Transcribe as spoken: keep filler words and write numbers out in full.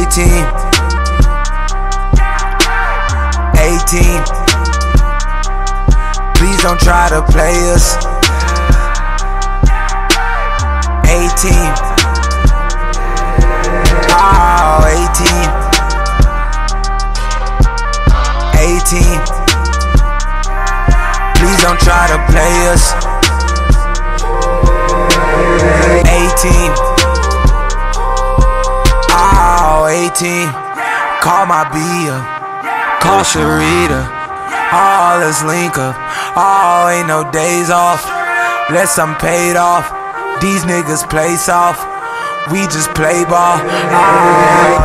eighteen, eighteen. Please don't try to play us. eighteen. Oh, eighteen. eighteen. Please don't try to play us. eighteen. Oh, eighteen. Call my B up, call Sharita. Oh, let's link up. Oh, ain't no days off. Less I'm paid off. These niggas play soft. We just play ball. Oh,